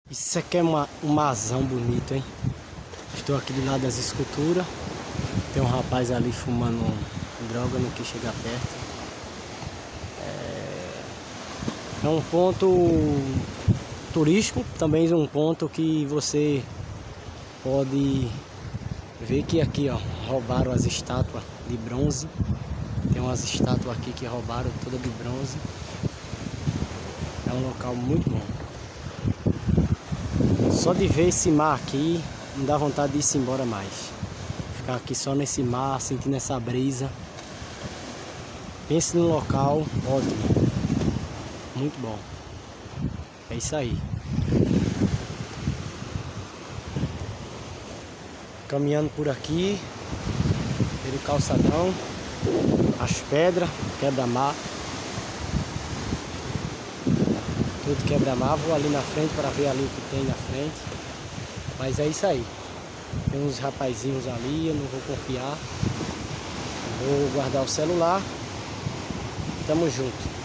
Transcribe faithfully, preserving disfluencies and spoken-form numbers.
Isso aqui é uma, um marzão bonito, hein? Estou aqui do lado das esculturas. Tem um rapaz ali fumando droga, não quis chegar perto. É, é um ponto turístico, também é um ponto que você pode ver que aqui, ó, roubaram as estátuas de bronze. Tem umas estátuas aqui que roubaram toda de bronze. É um local muito bom. Só de ver esse mar aqui, não dá vontade de ir embora mais. Ficar aqui só nesse mar, sentindo essa brisa. Pense num local ótimo. Muito bom. É isso aí. Caminhando por aqui, pelo calçadão, as pedras, quebra-mar. Tudo quebra-mar, vou ali na frente para ver ali o que tem na frente. Mas é isso aí. Tem uns rapazinhos ali, eu não vou confiar. Vou guardar o celular. Tamo junto.